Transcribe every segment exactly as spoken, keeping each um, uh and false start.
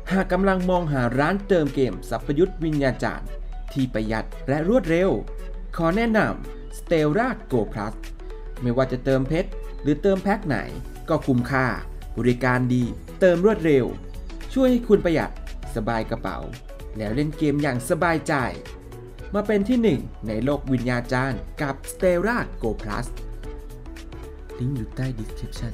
หากกำลังมองหาร้านเติมเกมสัพยุทธวิญญาจารย์ที่ประหยัดและรวดเร็วขอแนะนำ Stellar Go Plus ไม่ว่าจะเติมเพชรหรือเติมแพ็คไหนก็คุ้มค่าบริการดีเติมรวดเร็วช่วยให้คุณประหยัดสบายกระเป๋าแล้วเล่นเกมอย่างสบายใจมาเป็นที่หนึ่งในโลกวิญญาจารย์กับ Stellar Go Plus ลิงก์อยู่ใต้ description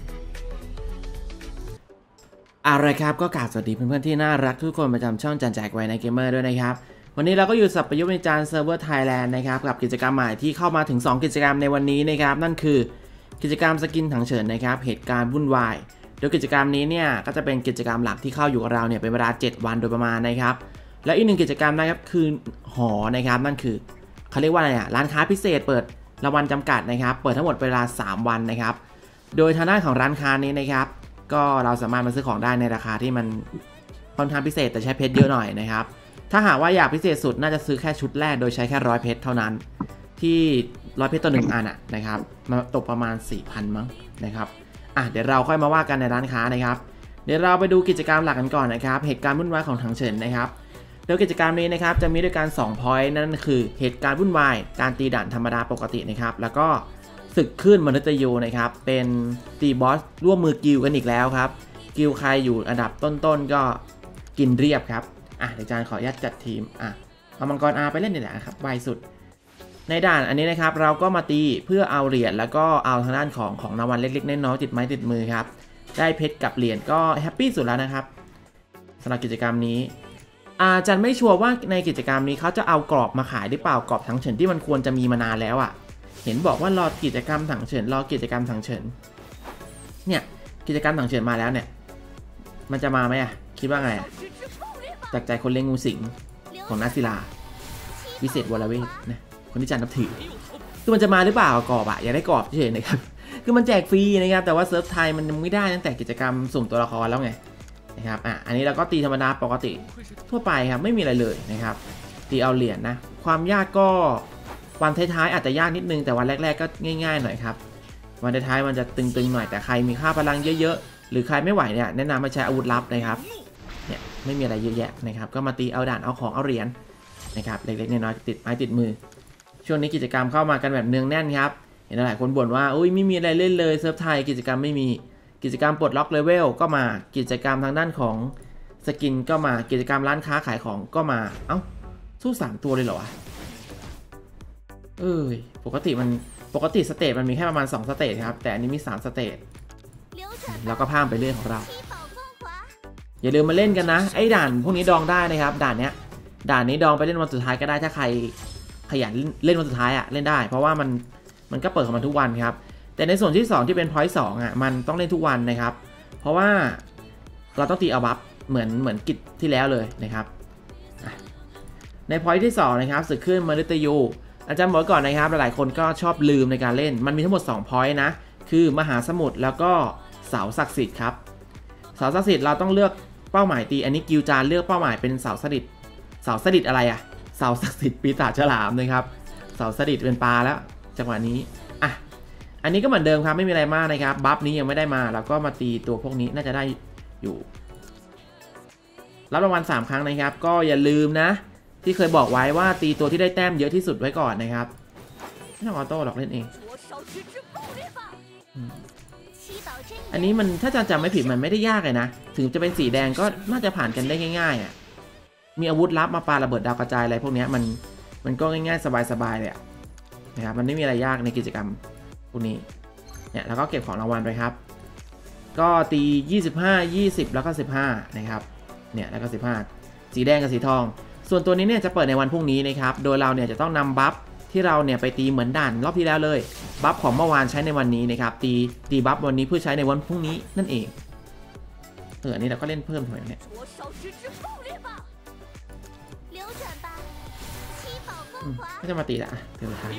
อะไรครับก็กราบสวัสดีเพื่อนๆที่น่ารักทุกคนประจำช่องจันแจกไว้ในเกมเมอร์ด้วยนะครับวันนี้เราก็อยู่สัพยุทธวิญญาจารย์เซิร์ฟเวอร์ไทยแลนด์นะครับกับกิจกรรมใหม่ที่เข้ามาถึงสองกิจกรรมในวันนี้นะครับนั่นคือกิจกรรมสกินถังเฉินนะครับเหตุการณ์วุ่นวายโดยกิจกรรมนี้เนี่ยก็จะเป็นกิจกรรมหลักที่เข้าอยู่กับเราเนี่ยเป็นเวลาเจ็ดวันโดยประมาณนะครับและอีกหนึ่งกิจกรรมนะครับคือหอนะครับนั่นคือเขาเรียกว่าอะไรอ่ะร้านค้าพิเศษเปิดรางวัลจำกัดนะครับเปิดทั้งหมดเวลาสามวันนะครับโดยทางด้านของร้านค้านี้นะครับก็เราสามารถมาซื้อของได้ในราคาที่มันค่อนข้างพิเศษแต่ใช้เพชรเยอะหน่อยนะครับถ้าหากว่าอยากพิเศษสุดน่าจะซื้อแค่ชุดแรกโดยใช้แค่ร้อยเพชรเท่านั้นที่ร้อยเพชรต่อหนึ่งอันอ่ะนะครับมาตกประมาณ สี่พัน มั้งนะครับอ่ะเดี๋ยวเราค่อยมาว่ากันในร้านค้านะครับเดี๋ยวเราไปดูกิจกรรมหลักกันก่อนนะครับเหตุการณ์วุ่นวายของถังเฉินนะครับโดยกิจกรรมนี้นะครับจะมีด้วยกันสอง point นั่นคือเหตุการณ์วุ่นวายการตีด่านธรรมดาปกตินะครับแล้วก็ศึกขึ้นมนุษย์ยูนะครับเป็นตีบอสร่วมมือกิลกันอีกแล้วครับกิลใครอยู่อันดับต้นๆก็กินเรียบครับอ่ะเดี๋ยวอาจารย์ขออนุญาตจัดทีมอ่ะเอามังกรอาไปเล่นนี่แหละครับไวสุดในด่านอันนี้นะครับเราก็มาตีเพื่อเอาเหรียญแล้วก็เอาทางด้านของของรางวัลเล็กๆน้อยๆติดไม้ติดมือครับได้เพชรกับเหรียญก็แฮปปี้สุดแล้วนะครับสำหรับกิจกรรมนี้อาจารย์ไม่ชัวร์ว่าในกิจกรรมนี้เขาจะเอากรอบมาขายหรือเปล่ากรอบถังเฉินที่มันควรจะมีมานานแล้วอ่ะเห็นบอกว่ารอกิจกรรมถังเฉินรอกิจกรรมถังเฉินเนี่ยกิจกรรมถังเฉินมาแล้วเนี่ยมันจะมาไหมอ่ะคิดว่าไงอ่ะจากใจคนเลี้ยงงูสิงของนักศิลาวิเศษวรเวทนะคนที่จันนับถือคือมันจะมาหรือเปล่ากรอบอ่ะอยากได้กรอบเฉยๆนะครับคือมันแจกฟรีนะครับแต่ว่าเซิร์ฟไทยมันไม่ได้ตั้งแต่กิจกรรมสุ่มตัวละครแล้วไงนะครับอ่ะอันนี้เราก็ตีธรรมดาปกติทั่วไปครับไม่มีอะไรเลยนะครับตีเอาเหรียญนะความยากก็วันท้ายๆอาจจะยากนิดนึงแต่วันแรกๆก็ง่ายๆหน่อยครับวันท้ายๆมันจะตึงๆหน่อยแต่ใครมีค่าพลังเยอะๆหรือใครไม่ไหวเนี่ยแนะนำมาใช้อาวุธลับนะครับเนี่ยไม่มีอะไรเยอะแยะนะครับก็มาตีเอาด่านเอาของเอาเหรียญนะครับเล็กๆน้อยๆติดไม้ติดมือช่วงนี้กิจกรรมเข้ามากันแบบเนืองแน่นครับเห็นหลายคนบ่นว่าอุ้ยไม่มีอะไรเล่นเลยเซิร์ฟไทยกิจกรรมไม่มีกิจกรรมปลดล็อกเลเวลก็มากิจกรรมทางด้านของสกินก็มากิจกรรมร้านค้าขายของก็มาเอ้าสู้สามตัวเลยเหรอวะเอ้ยปกติมันปกติสเตจมันมีแค่ประมาณสองสเตจครับแต่อันนี้มีสามสเตจแล้วก็พามไปเรื่อยของเราอย่าลืมมาเล่นกันนะไอ้ด่านพวกนี้ดองได้นะครับด่านเนี้ยด่านนี้ดองไปเล่นวันสุดท้ายก็ได้ถ้าใครขยันเล่นวันสุดท้ายอะเล่นได้เพราะว่ามันมันก็เปิดของมันทุกวันครับแต่ในส่วนที่สองที่เป็นพอยต์สองอ่ะมันต้องเล่นทุกวันนะครับเพราะว่าเราต้องตีเอาบัฟเหมือนเหมือนกิจที่แล้วเลยนะครับในพอยต์ที่สองนะครับศึกขึ้นมนุษย์ยูอาจารย์บอกก่อนนะครับหลายๆคนก็ชอบลืมในการเล่นมันมีทั้งหมดสองพอยต์นะคือมหาสมุทรแล้วก็เสาศักดิ์สิทธิ์ครับเสาศักดิ์สิทธิ์เราต้องเลือกเป้าหมายตีอันนี้กิลจานเลือกเป้าหมายเป็นเสาสดิดเสาสดิดอะไรอะเสาศักดิ์สิทธิ์ปีศาจฉลามนะครับเสาสดิดเป็นปลาแล้วจังหวะนี้อ่ะอันนี้ก็เหมือนเดิมครับไม่มีอะไรมากนะครับบัฟนี้ยังไม่ได้มาเราก็มาตีตัวพวกนี้น่าจะได้อยู่รับรางวัลสามครั้งนะครับก็อย่าลืมนะที่เคยบอกไว้ว่าตีตัวที่ได้แต้มเยอะที่สุดไว้ก่อนนะครับไม่ต้องออโต้หรอกเล่นเองอันนี้มันถ้าจำไม่ผิดมันไม่ได้ยากเลยนะถึงจะเป็นสีแดงก็น่าจะผ่านกันได้ง่ายๆอ่ะมีอาวุธลับมาปาระเบิดดาวกระจายอะไรพวกนี้มันมันก็ง่ายๆสบายๆเลยนะครับมันไม่มีอะไรยากในกิจกรรมพวกนี้เนี่ยแล้วก็เก็บของรางวัลไปครับก็ตียี่สิบห้า ยี่สิบแล้วก็สิบห้านะครับเนี่ยแล้วก็สิบห้าสีแดงกับสีทองส่วนตัวนี้เนี่ยจะเปิดในวันพรุ่งนี้นะครับโดยเราเนี่ยจะต้องนำบัฟที่เราเนี่ยไปตีเหมือนด่านรอบที่แล้วเลยบัฟของเมื่อวานใช้ในวันนี้นะครับตีตีบัฟวันนี้เพื่อใช้ในวันพรุ่งนี้นั่นเองเอออันนี้เราก็เล่นเพิ่มหน่อยเนี่ยก็จะมาตีละเดี๋ยวครับ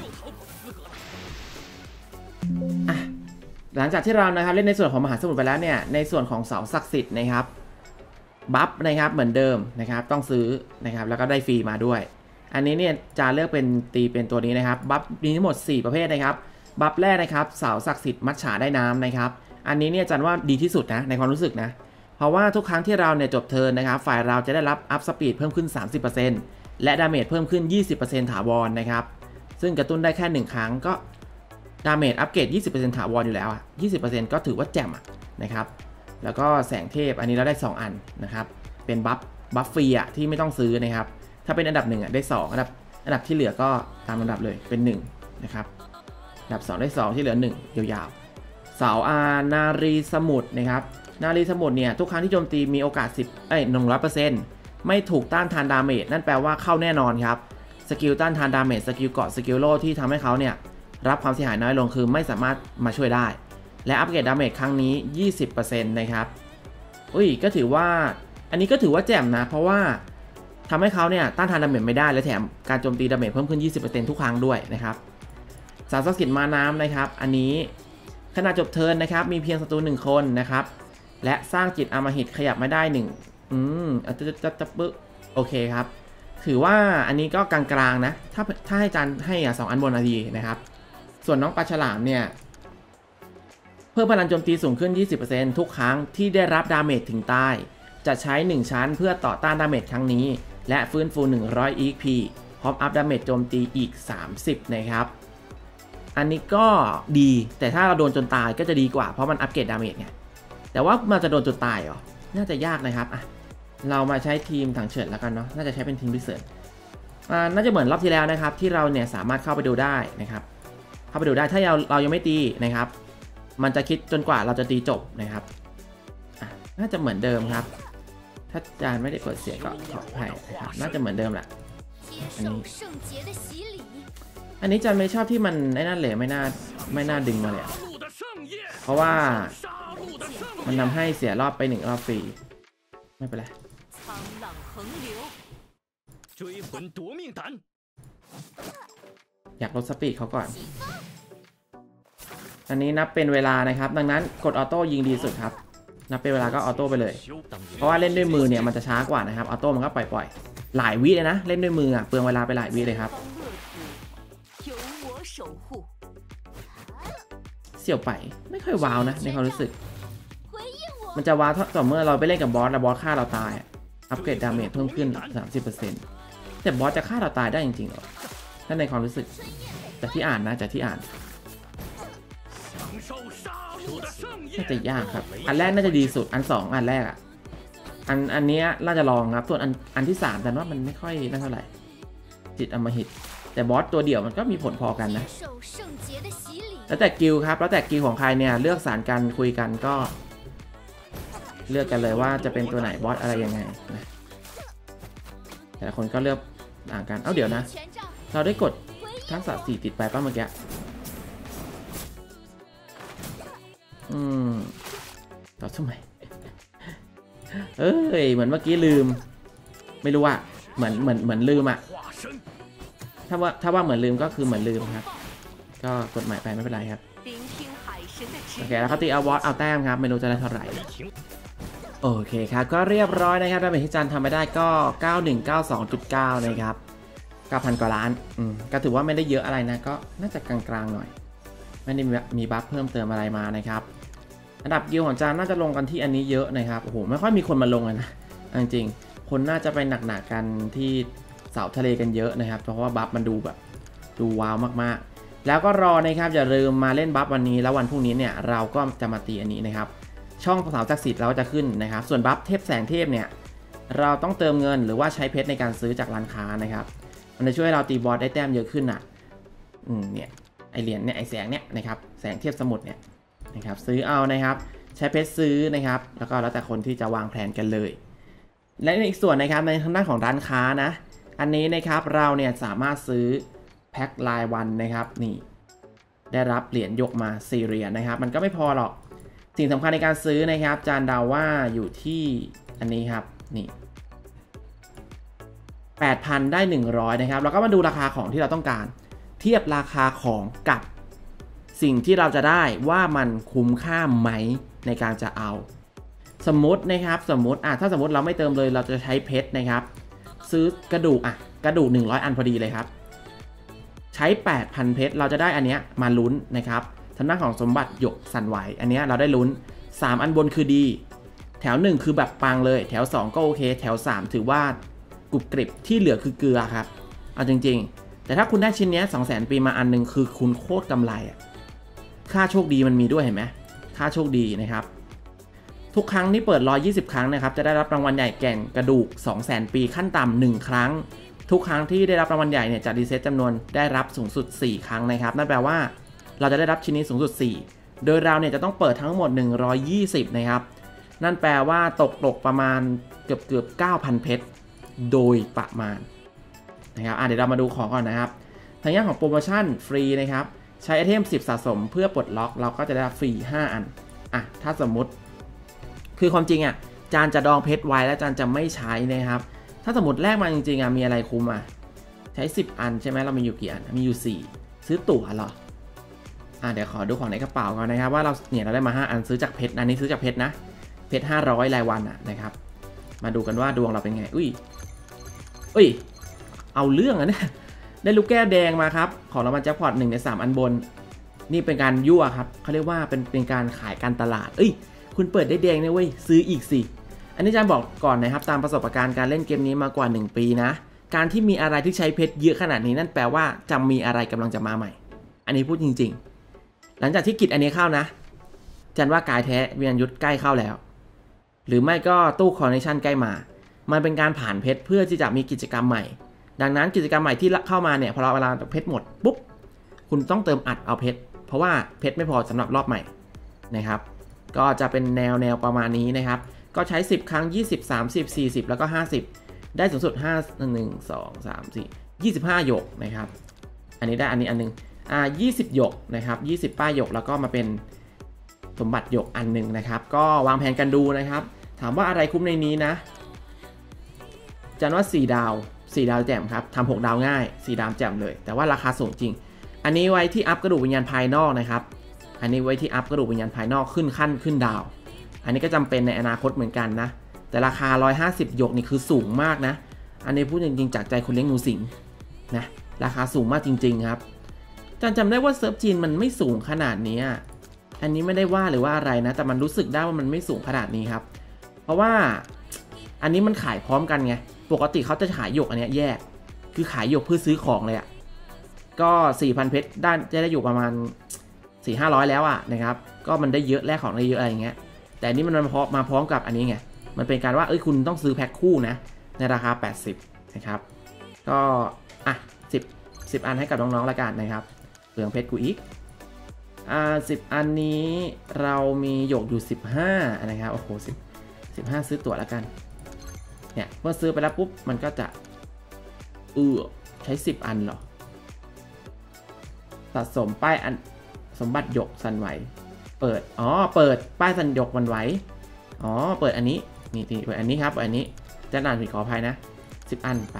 อ่ะหลังจากที่เรานะครับเล่นในส่วนของมหาสมุทรไปแล้วเนี่ยในส่วนของเสาศักดิ์สิทธิ์นะครับบัฟนะครับเหมือนเดิมนะครับต้องซื้อนะครับแล้วก็ได้ฟรีมาด้วยอันนี้เนี่ยจะเลือกเป็นตีเป็นตัวนี้นะครับบัฟมีทั้งหมดสี่ประเภทนะครับบัฟแรกนะครับเสาศักดิ์สิทธิ์มัจฉาได้น้ำนะครับอันนี้เนี่ยจันว่าดีที่สุดนะในความรู้สึกนะเพราะว่าทุกครั้งที่เราเนี่ยจบเทิร์นนะครับฝ่ายเราจะได้รับอัพสปีดเพิ่มขึ้น สามสิบเปอร์เซ็นต์ และดาเมจเพิ่มขึ้น ยี่สิบเปอร์เซ็นต์ ถาวรนะครับซึ่งกระตุ้นได้แค่หนึ่งครั้งก็ดาเมจอัปเกรด ยี่สิบเปอร์เซ็นต์ ถาวรอยู่แล้วอ่ะ ยี่สิบเปอร์เซ็นต์ ก็ถือว่าแจ่มอ่ะนะครับแล้วก็แสงเทพอันนี้เราได้สองอันนะครับเป็นบัฟบัฟฟรีอ่ะที่ไม่ต้องซื้อนะครับถ้าเป็นอันดับหนึ่งอ่ะได้สองอันดับอันดับที่เหลือก็ตามอันดับเลยเป็นหนึ่งนะครับอันดับสองได้สองที่เหลือหนึ่งยาวๆเสาอานารีสมุทรนะครับนารีสมุทรเนี่ยทุกครั้งที่โจมตีมีโอกาสสิบเอ้ยหนึ่งร้อยเปอร์เซ็นต์ไม่ถูกต้านทานดาเมจนั่นแปลว่าเข้าแน่นอนครับสกิลต้านทานดาเมจสกิลเกาะสกิลโล่ที่ทำให้เขาเนี่ยรับความเสียหายน้อยลงคือไม่สามารถมาช่วยได้และอัปเกรดดาเมจครั้งนี้ ยี่สิบเปอร์เซ็นต์ นะครับอุ้ยก็ถือว่าอันนี้ก็ถือว่าแจ่มนะเพราะว่าทำให้เขาเนี่ยต้านทานดาเมจไม่ได้และแถมการโจมตีดาเมจเพิ่มขึ้น ยี่สิบเปอร์เซ็นต์ ทุกครั้งด้วยนะครับสารศักดิ์สิทธิ์มาน้ำนะครับอันนี้ขณะจบเทิร์นนะครับมีเพียงศัตรูหนึ่งคนนะครับและสร้างจิตอำมหิตขยับไม่ได้หนึ่งอืมจะจะจะปึ๊บโอเคครับถือว่าอันนี้ก็กลางๆนะถ้าถ้าให้จานให้อ่ะสองอันบนนาทีนะครับส่วนน้องปลาฉลามเนี่ยเพิ่มพลังโจมตีสูงขึ้น ยี่สิบเปอร์เซ็นต์ ทุกครั้งที่ได้รับดาเมจถึงใต้จะใช้หนึ่งชั้นเพื่อต่อต้านดาเมจครั้งนี้และฟื้นฟูหนึ่งร้อย อี เอ็กซ์ พี พร้อมอัพดาเมจโจมตีอีกสามสิบนะครับอันนี้ก็ดีแต่ถ้าเราโดนจนตายก็จะดีกว่าเพราะมันอัปเกรดดาเมจไงแต่ว่ามันจะโดนจนตายเหรอน่าจะยากนะครับอ่ะเรามาใช้ทีมถังเฉิดแล้วกันเนาะน่าจะใช้เป็นทีมพิเศษอ่าน่าจะเหมือนรอบที่แล้วนะครับที่เราเนี่ยสามารถเข้าไปดูได้นะครับเข้าไปดูได้ถ้าเราเรายังไม่ตีนะครับมันจะคิดจนกว่าเราจะตีจบนะครับอ่ะน่าจะเหมือนเดิมครับถ้าจานไม่ได้เปิดเสียงก็ขออภัยนะครับน่าจะเหมือนเดิมแหละอันนี้อันนี้จานไม่ชอบที่มันไอ้นั่นเลยไม่น่าไม่น่าดึงมาเลยเพราะว่ามันทำให้เสียรอบไปหนึ่งรอบฟรีไม่เป็นไรอยากลดสปีดเขาก่อนอันนี้นับเป็นเวลานะครับดังนั้นกดออโต้ยิงดีสุดครับนับเป็นเวลาก็ออโต้ไปเลยเพราะว่าเล่นด้วยมือเนี่ยมันจะช้ากว่านะครับออโต้มันก็ปล่อยๆหลายวิเลยนะเล่นด้วยมืออ่ะเปลืองเวลาไปหลายวิเลยครับเสี่ยวไปไม่ค่อยว้าวนะในความรู้สึกมันจะว้าวต่อเมื่อเราไปเล่นกับบอสแล้วบอสฆ่าเราตายอัปเกรดดาเมจเพิ่มขึ้น สามสิบเปอร์เซ็นต์ แต่บอสจะฆ่าเราตายได้จริงๆหรอถ้าในความรู้สึกจากที่อ่านนะจากที่อ่านน่าจะยากครับอันแรกน่าจะดีสุดอันสองอันแรกอ่ะอันอันนี้น่าจะลองครับส่วนอันอันที่สามแต่ว่ามันไม่ค่อยน่าเท่าไหร่จิตอมหิตแต่บอสตัวเดียวมันก็มีผลพอกันนะแล้วแต่กิลครับแล้วแต่กิลของใครเนี่ยเลือกสารกันคุยกันก็เลือกกันเลยว่าจะเป็นตัวไหนบอสอะไรยังไงนะแต่ละคนก็เลือกต่างกันเอ้าเดี๋ยวนะเราได้กดทักษะสี่ติดไปป่ะเมื่อกี้อืมต่อทำไมเอ้ยเหมือนเมื่อกี้ลืมไม่รู้ว่าเหมือนเหมือนเหมือนลืมอ่ะถ้าว่าถ้าว่าเหมือนลืมก็คือเหมือนลืมครับก็กดใหม่ไปไม่เป็นไรครับโอเคแล้วเขาตีเอาวอตเอาแต้มครับไม่รู้จะได้เท่าไหร่โอเคครับก็เรียบร้อยนะครับดาเมจที่จันทำไม่ได้ก็เก้าหนึ่งเก้าสองจุดเก้านะครับเก้าพันกว่าล้านอืมก็ถือว่าไม่ได้เยอะอะไรนะก็น่าจะกลางๆหน่อยไม่ได้มีบัฟเพิ่มเติมอะไรมานะครับอันดับกิลของจานน่าจะลงกันที่อันนี้เยอะนะครับโอ้โหไม่ค่อยมีคนมาลงเลยนะจริงๆคนน่าจะไปหนักๆกันที่เสาทะเลกันเยอะนะครับเพราะว่าบัฟมันดูแบบดูว้าวมากๆแล้วก็รอนะครับอย่าลืมมาเล่นบัฟวันนี้แล้ววันพรุ่งนี้เนี่ยเราก็จะมาตีอันนี้นะครับช่องเสาศักดิ์สิทธิ์เราจะขึ้นนะครับส่วนบัฟเทพแสงเทพเนี่ยเราต้องเติมเงินหรือว่าใช้เพชรในการซื้อจากร้านค้านะครับมันจะช่วยเราตีบอสได้แต้มเยอะขึ้นอ่ะอืมเนี่ยไอเหรียญเนี่ยไอแสงเนี่ยนะครับแสงเทียบสมุดเนี่ยนะครับซื้อเอานะครับใช้เพชรซื้อนะครับแล้วก็แล้วแต่คนที่จะวางแผนกันเลยและอีกส่วนนะครับในทางด้านของร้านค้านะอันนี้นะครับเราเนี่ยสามารถซื้อแพ็ครายวันนะครับนี่ได้รับเหรียญยกมาสี่เหรียญนะครับมันก็ไม่พอหรอกสิ่งสำคัญในการซื้อนะครับจานเดาว่าอยู่ที่อันนี้ครับนี่ แปดพัน ได้หนึ่งร้อยนะครับเราก็มาดูราคาของที่เราต้องการเทียบราคาของกับสิ่งที่เราจะได้ว่ามันคุ้มค่าไหมในการจะเอาสมมตินะครับสมมติอ่ะถ้าสมมติเราไม่เติมเลยเราจะใช้เพชรนะครับซื้อกระดูกอ่ะกระดูกหนึ่งร้อยอันพอดีเลยครับใช้ แปดพัน เพชรเราจะได้อันเนี้ยมาลุ้นนะครับทางด้านของสมบัติหยกสั่นไหวอันเนี้ยเราได้ลุ้นสามอันบนคือดีแถถวหนึ่งคือแบบปังเลยแถวสองก็โอเคแถวสามถือว่ากรุบกริบที่เหลือคือเกลือครับเอาจริงๆแต่ถ้าคุณได้ชิ้นนี้สองแสนปีมาอันนึงคือคุณโคตรกำไรอะค่าโชคดีมันมีด้วยเห็นไหมค่าโชคดีนะครับทุกครั้งที่เปิดหนึ่งร้อยยี่สิบครั้งนะครับจะได้รับรางวัลใหญ่แก่งกระดูก สองแสน ปีขั้นต่ำหนึ่งครั้งทุกครั้งที่ได้รับรางวัลใหญ่เนี่ยจะรีเซ็ตจำนวนได้รับสูงสุดสี่ครั้งนะครับนั่นแปลว่าเราจะได้รับชิ้นนี้สูงสุดสี่โดยเราเนี่ยจะต้องเปิดทั้งหมดหนึ่งร้อยยี่สิบนะครับนั่นแปลว่าตกตกประมาณเกือบเกือบ เก้าพัน เพชรโดยประมาณนะครับอ่ะเดี๋ยวเรามาดูของก่อนนะครับทางย่างของโปรโมชั่นฟรีนะครับใช้ไอเทมสิบสะสมเพื่อปลดล็อกเราก็จะได้ฟรีห้าอันอ่ะถ้าสมมุติคือความจริงอ่ะจานจะดองเพชรไว้แล้วจานจะไม่ใช้นะครับถ้าสมมติแลกมาจริงๆอ่ะมีอะไรคุ้มอ่ะใช้สิบอันใช่ไหมเรามีอยู่กี่อันมีอยู่สี่ซื้อตั๋วเหรออ่ะเดี๋ยวขอดูของในกระเป๋าก่อนนะครับว่าเราเนี่ยเราได้มาห้าอันซื้อจากเพชรอันนี้ซื้อจากเพชรนะเพชรห้าร้อยรายวันอ่ะนะครับมาดูกันว่าดวงเราเป็นไงอุ้ยอุ้ยเอาเรื่องอ่ะเนี่ยได้ลูกแก้วแดงมาครับของรางวัลแจ็คพอตหนึ่งในสามอันบนนี่เป็นการยั่วครับเขาเรียกว่าเป็นเป็นการขายการตลาดเอ้ยคุณเปิดได้แดงเนี่ยเว้ยซื้ออีกสิอันนี้อาจารย์บอกก่อนนะครับตามประสบการณ์การเล่นเกมนี้มากว่าหนึ่งปีนะการที่มีอะไรที่ใช้เพชรเยอะขนาดนี้นั่นแปลว่าจะมีอะไรกำลังจะมาใหม่อันนี้พูดจริงๆหลังจากที่กิจอันนี้เข้านะอาจารย์ว่ากายแท้วิญญาณยุทธใกล้เข้าแล้วหรือไม่ก็ตู้คอนเนคชั่นใกล้มามันเป็นการผ่านเพชรเพื่อที่จะมีกิจกรรมใหม่ดังนั้นกิจกรรมใหม่ที่เข้ามาเนี่ยพอเราเวลาเพชรหมดปุ๊บคุณต้องเติมอัดเอาเพชรเพราะว่าเพชรไม่พอสำหรับรอบใหม่นะครับก็จะเป็นแนวแนวประมาณนี้นะครับก็ใช้สิบครั้งยี่สิบ สามสิบ สี่สิบแล้วก็ห้าสิบได้สูงสุดห้า หนึ่ง สอง สาม สี่ ยี่สิบห้าหยกนะครับอันนี้ได้อันนี้อันนึงอ่ายี่สิบหยกนะครับยี่สิบป้ายหยกแล้วก็มาเป็นสมบัติหยกอันนึงนะครับก็วางแผนกันดูนะครับถามว่าอะไรคุ้มในนี้นะจันว่าสี่ดาวสี่ดาวแจ่มครับทำหกดาวง่ายสี่ดาวแจ่มเลยแต่ว่าราคาสูงจริงอันนี้ไว้ที่อัพกระดูกวิญญาณภายนอกนะครับอันนี้ไว้ที่อัพกระดูกวิญญาณภายนอกขึ้นขั้นขึ้นดาวอันนี้ก็จำเป็นในอนาคตเหมือนกันนะแต่ราคาหนึ่งร้อยห้าสิบหยกนี่คือสูงมากนะอันนี้พูดจริงๆจากใจคนเลี้ยงงูสิงนะราคาสูงมากจริงๆครับจำจำได้ว่าเซิร์ฟจีนมันไม่สูงขนาดนี้อันนี้ไม่ได้ว่าหรือว่าอะไรนะแต่มันรู้สึกได้ว่ามันไม่สูงขนาดนี้ครับเพราะว่าอันนี้มันขายพร้อมกันไงปกติเขาจะขายหยกอันนี้แยกคือขายหยกเพื่อซื้อของเลยอ่ะก็ สี่พัน เพชรได้จะได้อยู่ประมาณ สี่ห้าร้อย แล้วอ่ะนะครับก็มันได้เยอะแลกของได้เยอะอะไรอย่างเงี้ยแต่นี่มันมาพร้อมมาพร้อมกับอันนี้ไงมันเป็นการว่าเอ้ยคุณต้องซื้อแพ็คคู่นะในราคาแปดสิบนะครับก็อ่ะสิบ สิบอันให้กับน้องๆละกันนะครับเปลืองเพชรกูอีกอ่าสิบอันนี้เรามีหยกอยู่สิบห้านะครับโอ้โหสิบ สิบห้าซื้อตั๋วละกันเนี่ยเมื่อซื้อไปแล้วปุ๊บมันก็จะเออใช้สิบอันเหรอสะสมป้ายอันสมบัติหยกสั่นไหวเปิดอ๋อเปิดป้ายสั่นหยกวันไหวอ๋อเปิดอันนี้นี่นี่เปิดอันนี้ครับอันนี้จะนานผิดขออภัยนะสิบอันไป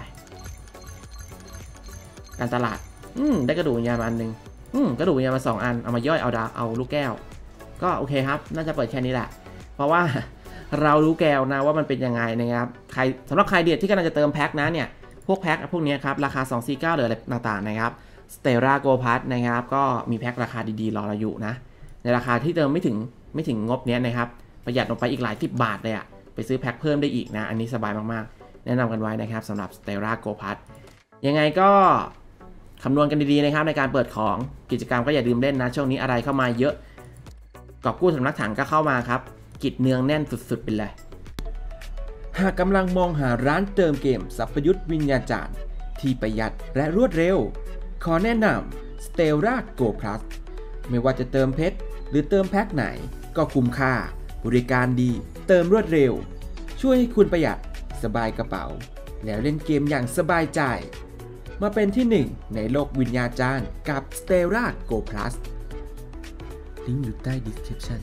การตลาดอืมได้กระดูกวิญญาณมาอันนึงอืมกระดูกวิญญาณมาสองอันเอามาย่อยเอาดาเอาลูกแก้วก็โอเคครับน่าจะเปิดแค่นี้แหละเพราะว่าเรารู้แก้วนะว่ามันเป็นยังไงนะครับใครสำหรับใครเดียดที่กำลังจะเติมแพ็คนะเนี่ยพวกแพ็คพวกนี้ครับราคาสองร้อยสี่สิบเก้าหรืออะไรต่างๆนะครับสเตราโกพัทนะครับก็มีแพ็คราคาดีๆรอเราอยู่นะในราคาที่เติมไม่ถึงไม่ถึงงบเนี้ยนะครับประหยัดลงไปอีกหลายสิบบาทเลยอะไปซื้อแพ็คเพิ่มได้อีกนะอันนี้สบายมากๆแนะนำกันไว้นะครับสำหรับสเตราโกพัทยังไงก็คำนวณกันดีๆนะครับในการเปิดของกิจกรรมก็อย่าลืมเล่นนะช่วงนี้อะไรเข้ามาเยอะกอบกู้สำนักถังก็เข้ามาครับกิจเนืองแน่นสุดๆไปเลยหากกำลังมองหาร้านเติมเกมสัพยุทธวิญญาจารย์ที่ประหยัดและรวดเร็วขอแนะนำ Stellar Go Plus ไม่ว่าจะเติมเพชรหรือเติมแพ็คไหนก็คุ้มค่าบริการดีเติมรวดเร็วช่วยให้คุณประหยัดสบายกระเป๋าแล้วเล่นเกมอย่างสบายใจมาเป็นที่หนึ่งในโลกวิญญาจารย์กับ Stellar Go Plus ลิงก์อยู่ใต้ description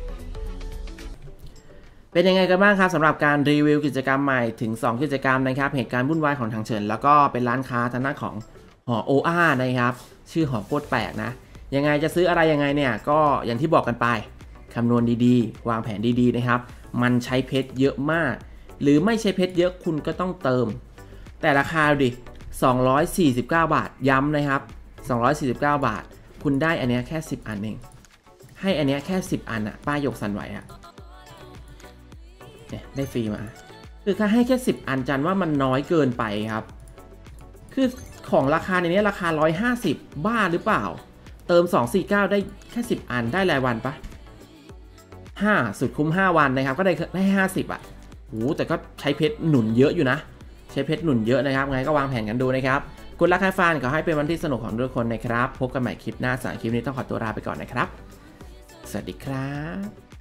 เป็นยังไงกันบ้างครับสำหรับการรีวิวกิจกรรมใหม่ถึงสองกิจกรรมนะครับเหตุการณ์วุ่นวายของทางเฉินแล้วก็เป็นร้านค้าทางด้านของหอ โอ อาร์ นะครับชื่อหอโคตรแปลกนะยังไงจะซื้ออะไรยังไงเนี่ยก็อย่างที่บอกกันไปคำนวณดีๆวางแผนดีๆนะครับมันใช้เพชรเยอะมากหรือไม่ใช้เพชรเยอะคุณก็ต้องเติมแต่ราคาดิสองร้อยสี่สิบเก้าบาทย้ำนะครับสองร้อยสี่สิบเก้าบาทคุณได้อันเนี้ยแค่สิบอันเองให้อันเนี้ยแค่สิบอันอะป้ายหยกสั่นไหวอะได้ฟรีมาคือค่าให้แค่สิบอันจันว่ามันน้อยเกินไปครับคือของราคาในนี้ราคาหนึ่งร้อยห้าสิบบ้าหรือเปล่าเติมสองสี่เก้าได้แค่สิบอันได้รายวันปะห้าสุดคุ้มห้าวันนะครับก็ได้ได้ห้าสิบอ่ะโอ้แต่ก็ใช้เพชรหนุนเยอะอยู่นะใช้เพชรหนุนเยอะนะครับไงก็วางแผนกันดูนะครับคุณรักใครฟันขอให้เป็นวันที่สนุกของทุกคนนะครับพบกันใหม่คลิปหน้าสำหรับคลิปนี้ต้องขอตัวลาไปก่อนนะครับสวัสดีครับ